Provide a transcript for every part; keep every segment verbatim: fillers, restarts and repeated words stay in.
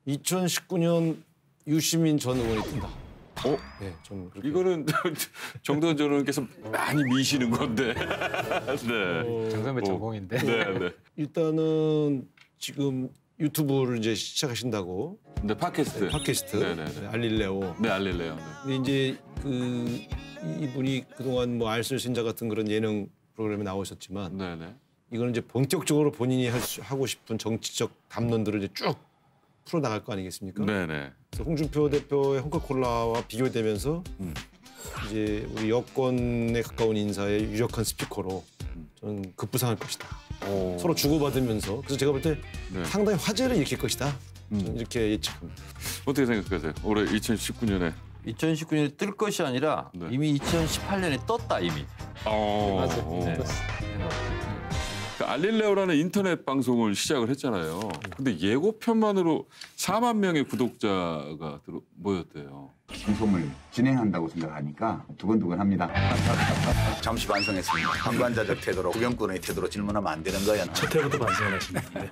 이천십구 년 유시민 전 의원이 뜬다. 어? 네, 좀 그렇게. 이거는 정도원 전 의원께서 많이 미시는 건데. 네. 정선배 전공인데. 네, 네. 일단은 지금 유튜브를 이제 시작하신다고. 네, 팟캐스트. 네, 팟캐스트. 네, 네, 네. 알릴레오. 네, 알릴레오. 네. 근데 이제 그 이분이 그동안 뭐 알쓸신자 같은 그런 예능 프로그램에 나오셨지만 네, 네. 이거는 이제 본격적으로 본인이 할 수, 하고 싶은 정치적 담론들을 이제 쭉 풀어 나갈 거 아니겠습니까? 네, 네. 그래서 홍준표 대표의 홍카콜라와 비교되면서 음. 이제 우리 여권에 가까운 인사의 유력한 스피커로 저는 급부상할 것이다. 오. 서로 주고받으면서 그래서 제가 볼 때 네. 상당히 화제를 일으킬 것이다. 음. 저는 이렇게 예측합니다. 어떻게 생각하세요? 올해 이천십구 년에. 이천십구 년에 뜰 것이 아니라 네. 이미 이천십팔 년에 떴다 이미. 어. 맞아요. 네. 그 알릴레오라는 인터넷 방송을 시작을 했잖아요. 근데 예고편만으로 사만 명의 구독자가 들어 모였대요. 방송을 진행한다고 생각하니까 두근두근합니다. 잠시 반성했습니다.旁관자적 태도로 구경꾼의 태도로 질문하면 안 되는 거야. 첫 회부터 반성을 하시는데.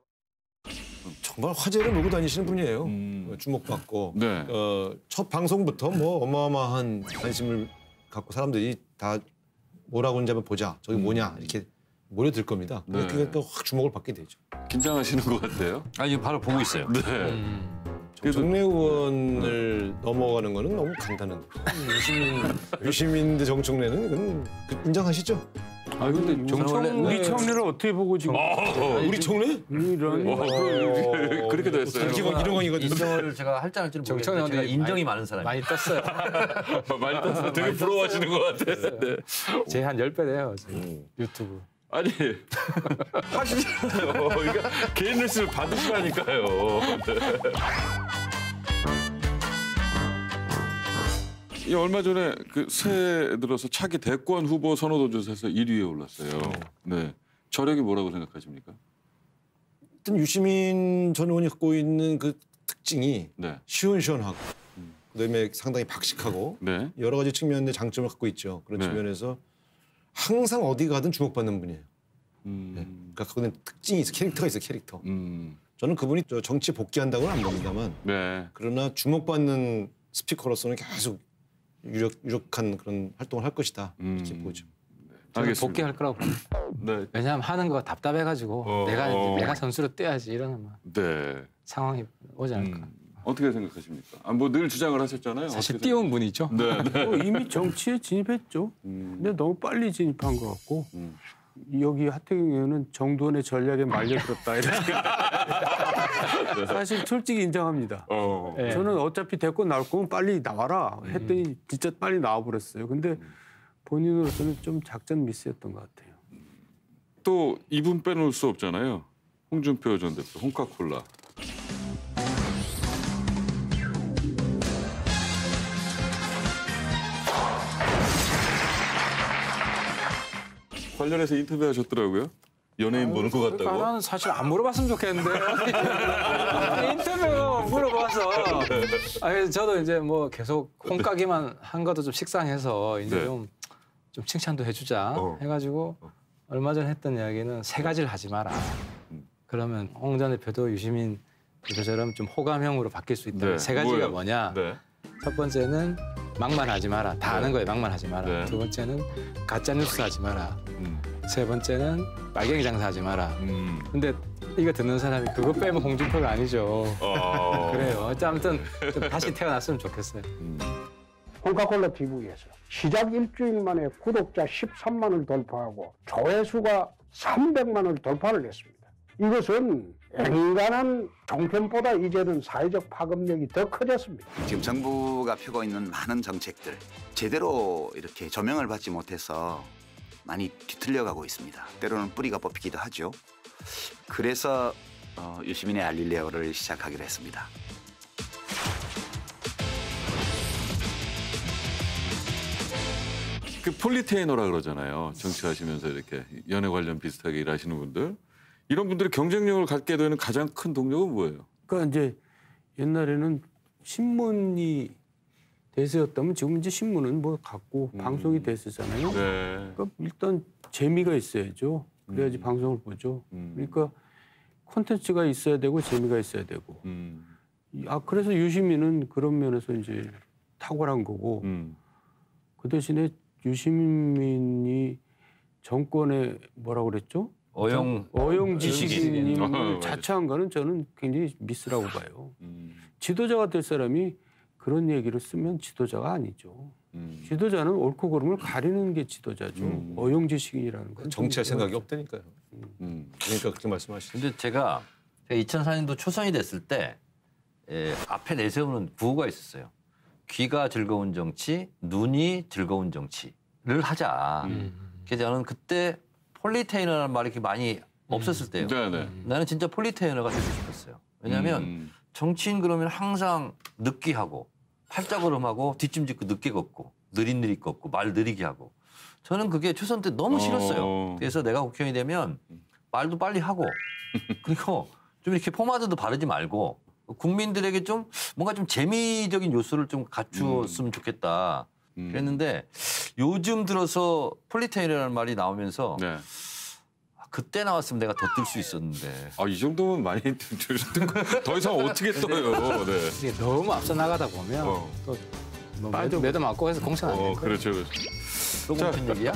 정말 화제를 몰고 다니시는 분이에요. 음. 주목받고 네. 어, 첫 방송부터 뭐 어마어마한 관심을 갖고 사람들이 다 뭐라고 하는지 한번 보자. 저기 뭐냐 이렇게 모여들 겁니다. 네. 그러니까 확 주목을 받게 되죠. 긴장하시는 것 같아요. 아 이거 바로 보고 있어요. 네. 음. 정청래 의원을 넘어가는 거는 너무 간단한 거예요. 유시민, 유시민 대 정청래는 이건 인정하시죠? 아 근데 정청래 우리 청래를 어떻게 보고 지금 어, 우리 청래? 이런 어, 그, 그렇게 됐어요. 이런 이런 이거 인정을 제가 할지 안 할지는 모르겠는데 제가 정청래 인정이 많이- 많은 사람이에요. 많이 떴어요. 많이 떴어요. 되게 부러워하시는 것 같아요. 네. 제 한 열 배 돼요. 지금. 음. 유튜브. 아니 하시잖아요. 그러니까 개인 뉴스를 받으시라니까요. 네. 이 얼마 전에 그 새해 들어서 차기 대권 후보 선호도 조사에서 일 위에 올랐어요. 네. 저력이 뭐라고 생각하십니까? 일단 유시민 전 의원이 갖고 있는 그 특징이 네. 시원시원하고 그다음에 상당히 박식하고 네. 여러 가지 측면의 장점을 갖고 있죠. 그런 네. 측면에서 항상 어디 가든 주목받는 분이에요. 음. 네. 그러니까 갖고 있는 특징이 있어, 캐릭터가 있어, 캐릭터. 음. 저는 그분이 저 정치에 복귀한다고는 안 봅니다만 네. 그러나 주목받는 스피커로서는 계속 유력, 유력한 그런 활동을 할 것이다. 이렇게 음. 보죠. 저는 알겠습니다. 복귀할 거라고 봅니다. 네. 왜냐하면 하는 거가 답답해가지고 어, 내가 어. 내가 선수로 뛰어야지 이러는 막 네. 상황이 오지 않을까. 음. 어떻게 생각하십니까? 아, 뭐 늘 주장을 하셨잖아요. 사실 어떻게 띄운 분이죠. 생각- 네. 네. 어, 이미 정치에 진입했죠. 음. 근데 너무 빨리 진입한 것 같고 음. 여기 하태경 의원은 정두원의 전략에 말려들었다 이렇게. 사실 솔직히 인정합니다. 어. 네. 저는 어차피 대권 나올 거면 빨리 나와라 했더니 진짜 빨리 나와버렸어요. 근데 본인으로서는 좀 작전 미스였던 것 같아요. 또 이분 빼놓을 수 없잖아요. 홍준표 전 대표, 홍카콜라. 관련해서 인터뷰하셨더라고요. 연예인 보는 것 그러니까 같다고. 나는 사실 안 물어봤으면 좋겠는데 인터뷰 물어봐서. 아 그래서 저도 이제 뭐 계속 콩가기만 한 것도 좀 식상해서 이제 네. 좀, 좀 칭찬도 해주자 어. 해가지고 얼마 전에 했던 이야기는 세 가지를 하지 마라. 음. 그러면 홍 전 대표도 유시민 대표처럼 좀 호감형으로 바뀔 수 있다. 네. 세 가지가 뭐예요? 뭐냐? 네. 첫 번째는 막말 하지 마라. 다 아는 거예요. 막말 하지 마라. 네. 두 번째는 가짜 뉴스 하지 마라. 음. 세 번째는 빨갱이 장사하지 마라. 음. 근데 이거 듣는 사람이 그거 빼면 홍준표가 아니죠. 어. 그래요. 아무튼 좀 다시 태어났으면 좋겠어요. 음. 홍카콜라 티비에서 시작 일주일 만에 구독자 십삼만을 돌파하고 조회수가 삼백만을 돌파를 했습니다. 이것은 앵간한 종편보다 이제는 사회적 파급력이 더 커졌습니다. 지금 정부가 펴고 있는 많은 정책들 제대로 이렇게 조명을 받지 못해서 많이 뒤틀려가고 있습니다. 때로는 뿌리가 뽑히기도 하죠. 그래서 어, 유시민의 알릴레오를 시작하기로 했습니다. 그 폴리테이너라 그러잖아요. 정치하시면서 이렇게 연애 관련 비슷하게 일하시는 분들. 이런 분들이 경쟁력을 갖게 되는 가장 큰 동력은 뭐예요? 그러니까 이제 옛날에는 신문이 대세였다면 지금 이제 신문은 뭐 갖고 음. 방송이 대세잖아요. 네. 그러니까 일단 재미가 있어야죠. 그래야지 음. 방송을 보죠. 음. 그러니까 콘텐츠가 있어야 되고 재미가 있어야 되고. 음. 아 그래서 유시민은 그런 면에서 이제 탁월한 거고 음. 그 대신에 유시민이 정권에 뭐라고 그랬죠? 어용 어용 지식인. 지식인을 어, 맞아요. 자처한 거는 저는 굉장히 미스라고 봐요. 음. 지도자가 될 사람이 그런 얘기를 쓰면 지도자가 아니죠. 음. 지도자는 옳고 그름을 가리는 게 지도자죠. 음. 어용 지식인이라는 건 정치할 좀 생각이 없다니까요. 음. 그러니까 그렇게 말씀하시죠. 근데 제가 이천사 년도 초선이 됐을 때 에, 앞에 내세우는 구호가 있었어요. 귀가 즐거운 정치, 눈이 즐거운 정치를 하자. 음. 그래서 저는 그때 폴리테이너라는 말이 이렇게 많이 없었을 때요. 네네. 나는 진짜 폴리테이너가 되고 싶었어요. 왜냐하면 음. 정치인 그러면 항상 느끼하고 팔자걸음하고 뒷짐짓고 늦게 걷고 느릿느릿 걷고 말 느리게 하고 저는 그게 초선 때 너무 싫었어요. 어. 그래서 내가 국회의원이 되면 말도 빨리 하고 그리고 좀 이렇게 포마드도 바르지 말고 국민들에게 좀 뭔가 좀 재미적인 요소를 좀 갖추었으면 좋겠다. 음. 그랬는데 요즘 들어서 폴리테이너라는 말이 나오면서 네. 그때 나왔으면 내가 더 뜰 수 있었는데 아, 이 정도면 많이 더 이상 어떻게 떠요. 네. 이게 너무 앞서 나가다 보면 어. 또뭐 매도, 매도 맞고 해서 공천 안 어, 되는 거예요. 그렇죠. 그렇죠. 또 무슨 얘기야?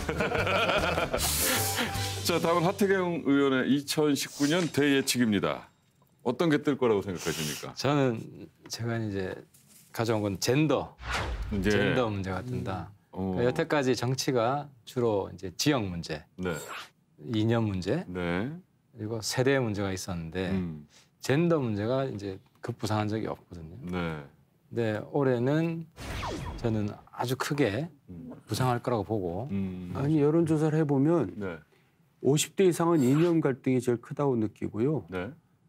자, 다음은 하태경 의원의 이천십구 년 대예측입니다. 어떤 게 뜰 거라고 생각하십니까? 저는 제가 이제 가져온 건 젠더, 이제 젠더 문제가 뜬다. 어. 그러니까 여태까지 정치가 주로 이제 지역 문제, 네. 이념 문제, 네. 그리고 세대 문제가 있었는데 음. 젠더 문제가 이제 급부상한 적이 없거든요. 네. 근데 올해는 저는 아주 크게 음. 부상할 거라고 보고 음. 아니 여론조사를 해보면 네. 오십 대 이상은 이념 갈등이 제일 크다고 느끼고요. 네.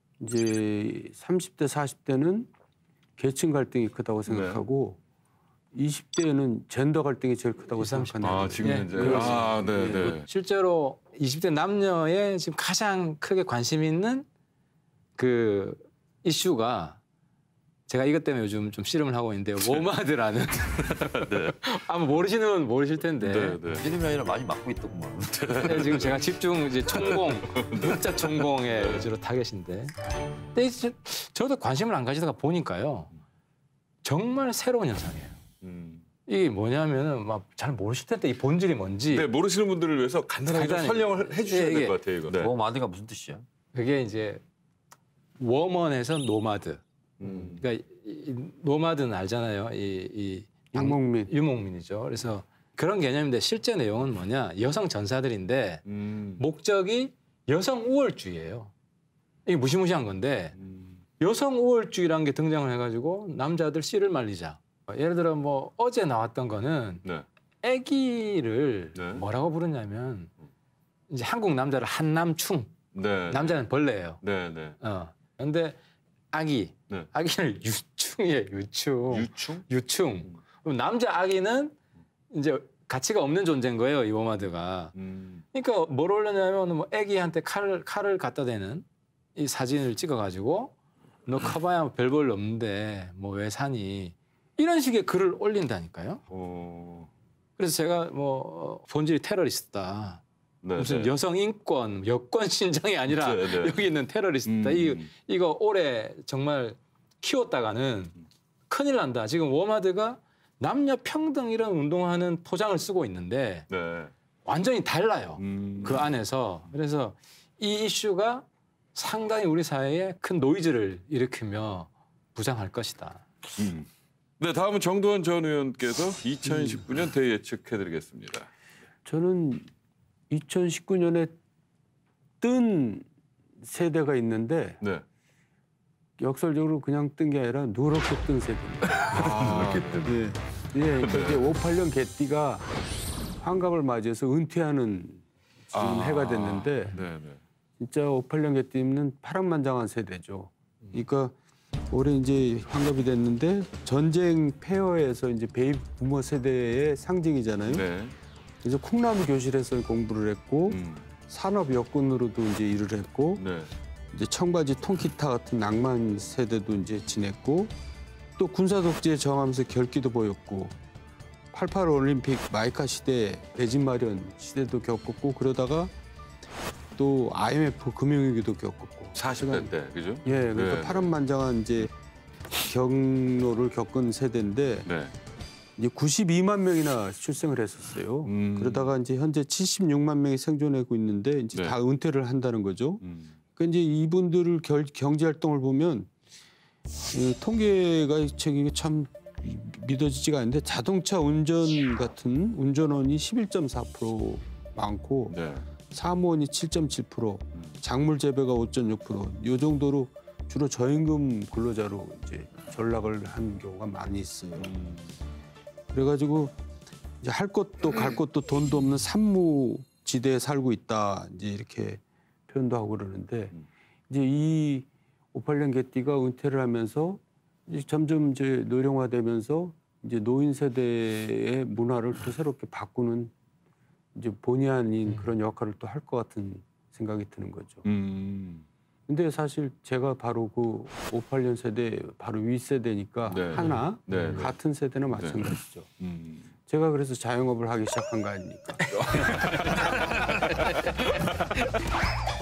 이제 삼십 대, 사십 대는 계층 갈등이 크다고 생각하고 이십 대에는 젠더 갈등이 제일 크다고 이십, 삼십. 생각하네요. 아, 지금 예, 현재. 그렇습니다. 아, 네, 네. 실제로 이십 대 남녀의 지금 가장 크게 관심 있는 그 이슈가 제가 이것 때문에 요즘 좀 씨름을 하고 있는데요. 워마드라는 네. 아마 모르시는 분 모르실 텐데 네, 네. 이름이 아니라 많이 맡고 있더구만. 네, 지금 제가 집중 이제 총공 문자 총공에 주로 타겟인데 근데 이제 저도 관심을 안 가지다가 보니까요 정말 새로운 현상이에요. 음. 이게 뭐냐면은 막 잘 모르실 텐데 이 본질이 뭔지 네, 모르시는 분들을 위해서 간단하게 좀 간단히. 설명을 해 주셔야 예, 될 이게 것 같아요, 이거. 네. 뭐 마드가 무슨 뜻이야? 그게 이제 워먼에서 노마드. 음. 그러니까 이, 이 노마드는 알잖아요. 이, 이 유목민. 유목민이죠. 그래서 그런 개념인데 실제 내용은 뭐냐? 여성 전사들인데 음. 목적이 여성 우월주의예요. 이게 무시무시한 건데 음. 여성 우월주의라는 게 등장을 해가지고 남자들 씨를 말리자. 예를 들어 뭐 어제 나왔던 거는 네. 아기를 네. 뭐라고 부르냐면 이제 한국 남자를 한남충, 네. 남자는 벌레예요. 네, 네. 어. 근데 아기, 네. 아기를 유충이에요. 유충. 유충? 유충. 그럼 남자 아기는 이제 가치가 없는 존재인 거예요. 이 워마드가. 음. 그러니까 뭘 올렸냐면 뭐 아기한테 칼을 칼을 갖다 대는 이 사진을 찍어가지고 너 커봐야 별 볼 없는데 뭐 왜 사니 이런 식의 글을 올린다니까요. 어. 그래서 제가 뭐 본질이 테러리스트다. 네, 무슨 네. 여성 인권, 여권 신장이 아니라 네, 네. 여기 있는 테러리스트다. 음. 이 이거 올해 정말 키웠다가는 큰일 난다. 지금 워마드가 남녀 평등 이런 운동하는 포장을 쓰고 있는데 네. 완전히 달라요. 음. 그 안에서. 그래서 이 이슈가 상당히 우리 사회에 큰 노이즈를 일으키며 부상할 것이다. 음. 네, 다음은 정두환 전 의원께서 이천십구 년 대예측해드리겠습니다. 저는 이천십구 년에 뜬 세대가 있는데 네. 역설적으로 그냥 뜬 게 아니라 누렇게 뜬 세대입니다. 아, 예, 예, 그러니까 이제 오십팔 년 개띠가 환갑을 맞이해서 은퇴하는 지금 아. 해가 됐는데 네, 네. 진짜 오십팔 년 개띠는 파란만장한 세대죠. 그러니까 올해 이제 환갑이 됐는데 전쟁 폐허에서 이제 베이비 부모 세대의 상징이잖아요. 네. 그래서 콩나무 교실에서 공부를 했고 음. 산업 여군으로도 이제 일을 했고 네. 이제 청바지 통기타 같은 낭만 세대도 이제 지냈고 또 군사 독재에 저항하면서 결기도 보였고 팔십팔 올림픽 마이카 시대 배진 마련 시대도 겪었고 그러다가 또 아이엠에프 금융위기도 겪었고 사십 대 때, 그죠? 예, 그러니까 네. 파란만장한 이제 경로를 겪은 세대인데 네. 이제 구십이만 명이나 출생을 했었어요. 음. 그러다가 이제 현재 칠십육만 명이 생존하고 있는데 이제 네. 다 은퇴를 한다는 거죠. 음. 그러니까 이제 이분들을 결, 경제 활동을 보면 이 통계가 저기 참 믿어지지가 않는데 자동차 운전 같은 운전원이 십일 점 사 퍼센트 많고 네. 사무원이 칠 점 칠 퍼센트, 작물 재배가 오 점 육 퍼센트 이 정도로 주로 저임금 근로자로 이제 전락을 한 경우가 많이 있어요. 음. 그래가지고 이제 할 것도 갈 것도 돈도 없는 산무지대에 살고 있다 이제 이렇게 표현도 하고 그러는데 이제 이 오십팔 년 개띠가 은퇴를 하면서 이제 점점 이제 노령화되면서 이제 노인 세대의 문화를 또 새롭게 바꾸는 이제 본의 아닌 그런 역할을 또 할 것 같은 생각이 드는 거죠. 음. 근데 사실 제가 바로 그 오십팔 년 세대 바로 위 세대니까 네. 하나 네, 네. 같은 세대는 마찬가지죠. 음. 제가 그래서 자영업을 하기 시작한 거 아닙니까?